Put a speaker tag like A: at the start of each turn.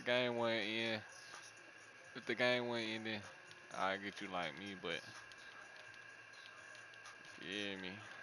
A: game wasn't in, if the game wasn't in, then I get you like me. But yeah, me.